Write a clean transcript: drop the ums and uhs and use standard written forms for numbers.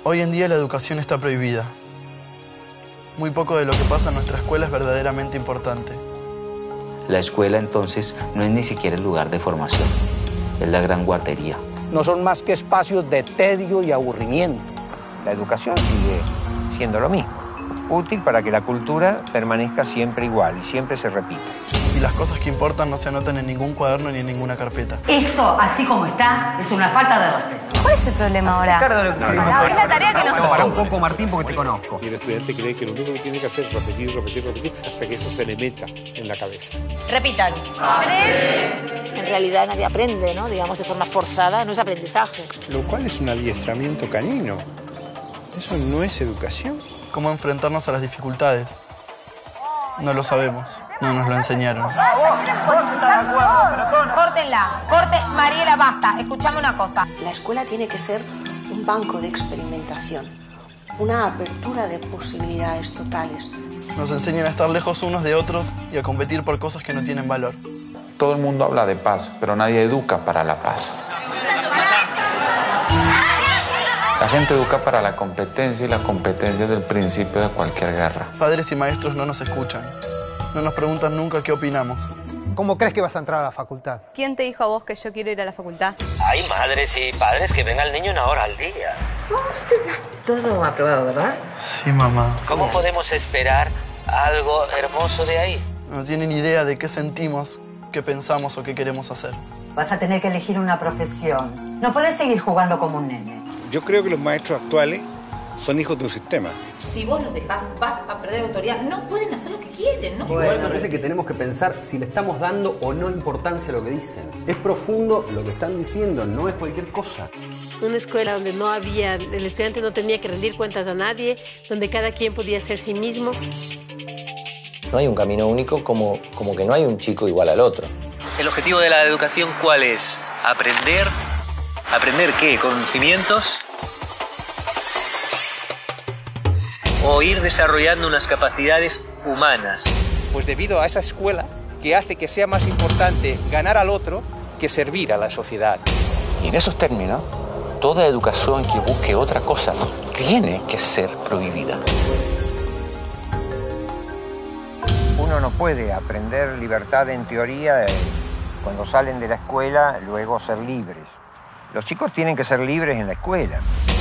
Hoy en día la educación está prohibida. Muy poco de lo que pasa en nuestra escuela es verdaderamente importante. La escuela, entonces, no es ni siquiera el lugar de formación. Es la gran guardería. No son más que espacios de tedio y aburrimiento. La educación sigue siendo lo mismo. Útil para que la cultura permanezca siempre igual y siempre se repita. Y las cosas que importan no se anotan en ningún cuaderno ni en ninguna carpeta. Esto, así como está, es una falta de respeto. ¿Cuál es el problema ahora? Es la tarea que nos... Para un poco, Martín, porque te conozco. Y el estudiante cree que lo único que tiene que hacer es repetir, hasta que eso se le meta en la cabeza. Repitan. 3. En realidad nadie aprende, ¿no? Digamos, de forma forzada, no es aprendizaje. Lo cual es un adiestramiento canino. Eso no es educación. ¿Cómo enfrentarnos a las dificultades? No lo sabemos, no nos lo enseñaron. Córtenla. Mariela, basta. Escuchame una cosa. La escuela tiene que ser un banco de experimentación, una apertura de posibilidades totales. Nos enseñan a estar lejos unos de otros y a competir por cosas que no tienen valor. Todo el mundo habla de paz, pero nadie educa para la paz. La gente educa para la competencia y la competencia es el principio de cualquier guerra. Padres y maestros no nos escuchan. No nos preguntan nunca qué opinamos. ¿Cómo crees que vas a entrar a la facultad? ¿Quién te dijo a vos que yo quiero ir a la facultad? Hay madres y padres que ven al niño 1 hora al día. Todo aprobado, ¿verdad? Sí, mamá. ¿Cómo podemos esperar algo hermoso de ahí? No tienen idea de qué sentimos, qué pensamos o qué queremos hacer. Vas a tener que elegir una profesión. No puedes seguir jugando como un nene. Yo creo que los maestros actuales son hijos de un sistema. Si vos los dejás, vas a perder autoridad. No pueden hacer lo que quieren, ¿no? Igual me parece que tenemos que pensar si le estamos dando o no importancia a lo que dicen. Es profundo lo que están diciendo, no es cualquier cosa. Una escuela donde el estudiante no tenía que rendir cuentas a nadie, donde cada quien podía ser sí mismo. No hay un camino único, como que no hay un chico igual al otro. ¿El objetivo de la educación cuál es? ¿Aprender? ¿Aprender qué? ¿Conocimientos? ¿O ir desarrollando unas capacidades humanas? Pues debido a esa escuela que hace que sea más importante ganar al otro que servir a la sociedad. Y en esos términos, toda educación que busque otra cosa tiene que ser prohibida. Uno no puede aprender libertad en teoría cuando salen de la escuela, luego ser libres. Los chicos tienen que ser libres en la escuela.